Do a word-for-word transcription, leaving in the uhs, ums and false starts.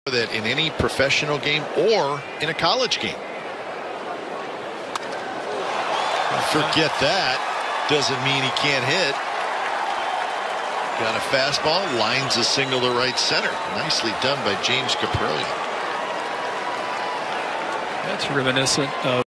that in any professional game or in a college game. Forget that. Doesn't mean he can't hit. Got a fastball, lines a single to right center. Nicely done by James Kaprielian. That's reminiscent of